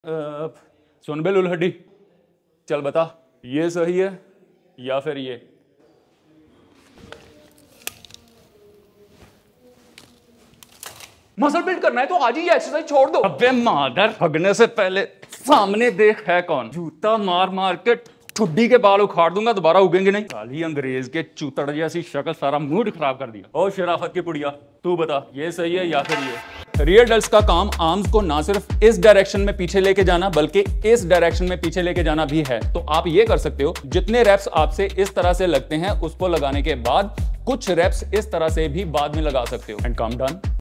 सुन बे लुलहड्डी, चल बता ये सही है या फिर ये। मसल बिल्ड करना है तो आज ही ये एक्सरसाइज छोड़ दो। अबे मादर, भगने से पहले सामने देख है कौन। जूता मार मार के ठुड्डी के बाल उखाड़ दूंगा, दोबारा उगेंगे नहीं। काली अंग्रेज के चूतड़ जैसी शक्ल, सारा मूड खराब कर दिया। ओ शराफत की पुड़िया, तू बता ये सही है या फिर ये। रियर डेल्ट्स का काम आर्म्स को ना सिर्फ इस डायरेक्शन में पीछे लेके जाना बल्कि इस डायरेक्शन में पीछे लेके जाना भी है। तो आप ये कर सकते हो, जितने रेप्स आपसे इस तरह से लगते हैं उसको लगाने के बाद कुछ रेप्स इस तरह से भी बाद में लगा सकते हो। एंड काम डन।